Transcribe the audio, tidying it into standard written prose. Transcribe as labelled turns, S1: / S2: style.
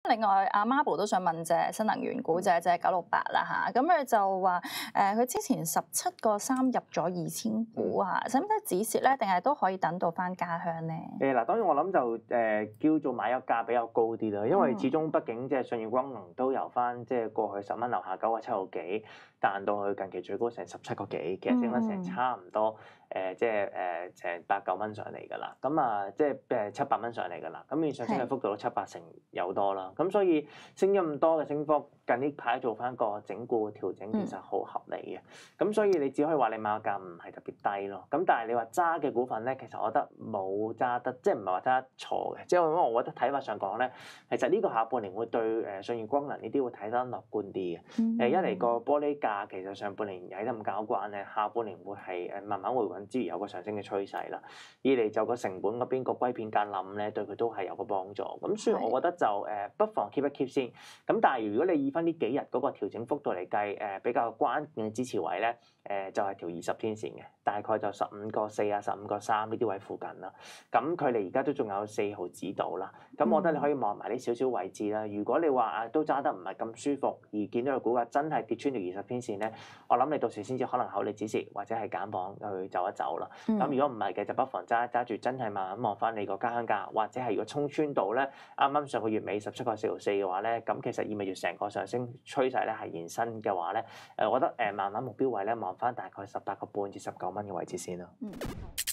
S1: 另外阿 Marble 都想問隻新能源股隻968啦嚇，咁佢就話佢之前17.3入咗2000股嚇，使唔使止蝕咧？定係都可以等到翻家鄉咧？
S2: 嗱，當然我諗就叫做買入價比較高啲啦，因為始終畢竟即係舜宇光能都由翻即係過去10蚊樓下97個幾，彈到去近期最高成17個幾，其實升翻成差唔多即係成8、9蚊上嚟㗎啦。咁啊，即係7、8蚊上嚟㗎啦。咁面上升嘅幅度都7、8成有多啦。咁所以升咗咁多嘅升幅，近呢排做翻個整固調整，其實好合理嘅。咁所以你只可以話你買價唔係特別低咯。咁但係你話揸嘅股份咧，其實我覺得冇揸得，即係唔係話揸得錯嘅。即係因為我覺得睇法上講咧，其實呢個下半年會對舜宇光能呢啲會睇得樂觀啲嘅。一嚟個玻璃價其實上半年曳得咁交關咧，下半年會係慢慢回穩之餘有個上升嘅趨勢啦。二嚟就個成本嗰邊個硅片價冧咧，對佢都係有個幫助。咁所以我覺得就不妨 keep 一 keep 先。咁但係如果你以翻呢幾日嗰個調整幅度嚟計，比較關鍵嘅支持位咧，就係條20天線嘅，大概就15.4啊、15.3呢啲位附近啦。咁距離而家都仲有4毫子度啦。咁我覺得你可以望埋呢少少位置啦。如果你話都揸得唔係咁舒服，而見到個股價真係跌穿條20天線咧，我諗你到時先至可能考慮止蝕或者係減磅去走一走啦。咁如果唔係嘅，就不妨揸住，真係慢慢望翻你個家鄉價，或者係如果衝穿到咧，啱啱上個月尾17.4毫4嘅話咧，咁其實意味住成個上升趨勢咧係延伸嘅話咧，我覺得慢慢目標位咧望翻大概18個半至19蚊嘅位置先咯。